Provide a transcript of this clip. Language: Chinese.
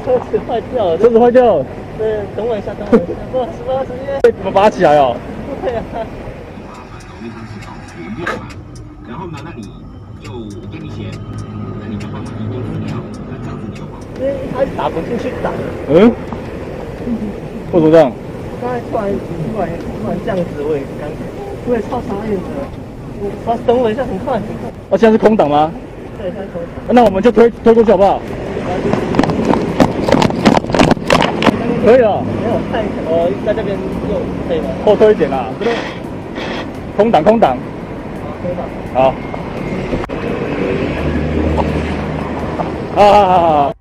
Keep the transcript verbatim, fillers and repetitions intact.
车子坏掉了， 车子坏掉了。 对，等我一下，等我一下，不好意思，不好意思，因为怎么拔起来哦？ 对啊。 然后呢，那你就给你钱，那你就帮他移动资料，那这样子你就好。 因为他打不进去打。 嗯？为什么这样？ 刚才突然突然突然这样子，我也刚，我也超傻眼的。我等我一下，很快很快。 哦，现在是空档吗？ 对，现在空档。 那我们就推推过去好不好？可以啊。 没有太，我在这边右可以吗？ 后推一点啦。这边空档空档。 好，空档。 好。好好好好。